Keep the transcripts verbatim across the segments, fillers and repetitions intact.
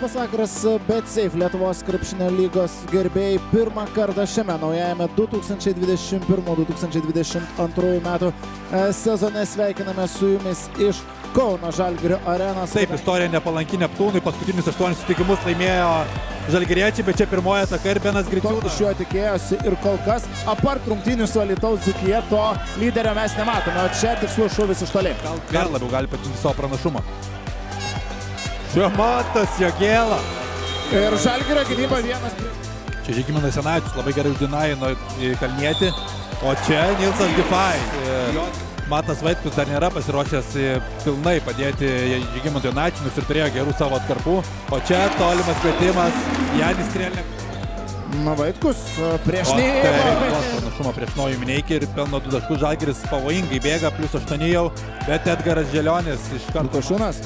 Labas vakaras, BetSafe Lietuvos krepšinio lygos gerbėjai. Pirmą kartą šiame naujajame du tūkstančiai dvidešimt pirmų du tūkstančiai dvidešimt antrųjų metų sezone sveikiname su jumis iš Kauno Žalgirio arenos. Taip, istorija nepalanki Neptūnui, paskutinius aštuonis susitikimus laimėjo žalgiriečiai, bet čia pirmoji ataka ir Benas Griciūnas. Iš jo tikėjosi ir kol kas, apart rungtynių su Alytaus Dzūkija, to lyderio mes nematome, o čia tikslus šūvis iš toli. Gal dar labiau gali patinti savo pranašumą. Šiuo Matas Jogėla. Ir Žalgirio gynyba vienas. Čia Žygimantas Janavičius labai gerai uždinaino Kalnietį, o čia Nilsas Gifai. Matas Vaitkus dar nėra pasiruošęs pilnai padėti Žygimantui Janavičiui, nors ir turėjo gerų savo atkarpų. O čia tolimas kvietimas Janis Strelnikas. Na, Vaitkus prieš Nėjų. Tai pranašumą prieš Nojų Mineikį ir pelno du taškus. Žalgiris pavojingai bėga, plius aštuoni jau, bet Edgaras Želionis iš karto. Lukašūnas.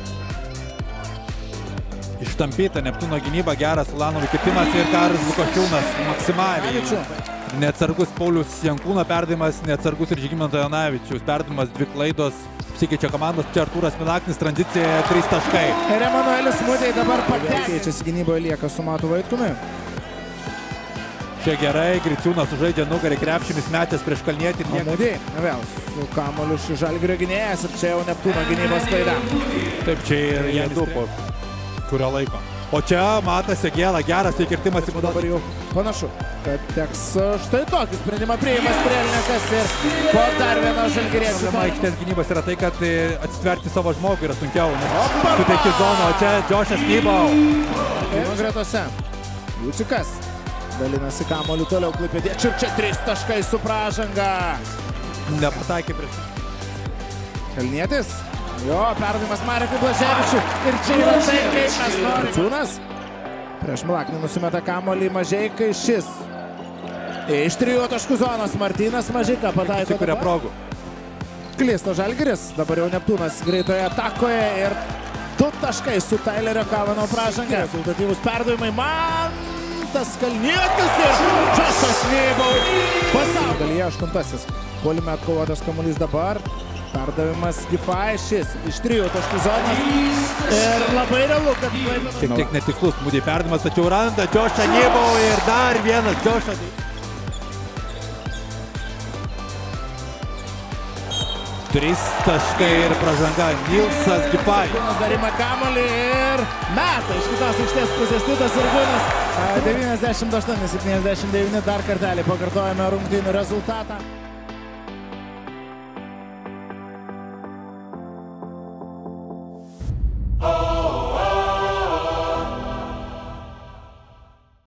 Ištampyta Neptūno gynyba, geras Ulanovų kitimas ir Karas Lukašiūnas maksimaliai. Neatsargus Paulius Jankūno perdavimas, neatsargus ir Žygimanto Janavičiaus perdavimas, dvi klaidos, apsikeičia komandos, čia Artūras Milaknis, tranzicijoje trys taškai. Ir Emanuelis Mudėj dabar patekė. Keičiasi gynyboje, lieka su Matu Vaitkumi. Čia gerai, Griciūnas sužaidžia nugarį, krepšimis metęs prieš Kalnietį. Mudėj, vėl su kamuoliu iš Žalgirio gynėjas ir čia jau Neptūno gynybos klaida. Taip, čia ir Janis po kurio laiko. O čia Matas Jogėla, geras įkirtimas į dabar jau panašu, kad teks štai tokį sprendimą priima Strelnikas ir po dar vieno žalgiriečių. Problema aikštės gynybos yra tai, kad atsitverti savo žmogų yra sunkiau, nes suteikti zoną, o čia Džošas Nybau. Ir gretose Liučikas dalinasi kamuoliu toliau Klaipėdiečių ir čia trys taškai su pražanga. Nepataikė prieš. Kalnietis. Jo, perdavimas Marekui Blaževičiui ir čia yra tai, kaip mes norime. Griciūnas prieš Milaknį nusimeta kamuolį Mažeikai, šis iš trijų taškų zonos Martynas Mažeika pataiko atsikuria progų. Klysta Žalgiris, dabar jau Neptūnas greitoje atakoje ir du taškai su Tailerio Kavano pražanga. Rezultatyvus perdavimai Mantas Kalnietis ir Džošas Nybau pasaulio dalyje aštuntasis. Puolime atkovotas kamuolys dabar. Perdavimas Gifai, šis iš trijų taškų zonos ir labai realu, kad šiek tiek netiklus Mudėj perdavimas, tačiau randa Džošą Nybau ir dar vienas Džošas. Trys taškai ir pražanga Nilsas Gifai. Dar ima kamuolį ir meta iš kitos aikštės pusės Titas Sargūnas. devyniasdešimt aštuoni septyniasdešimt devyni dar kartelį pakartojame rungtynių rezultatą.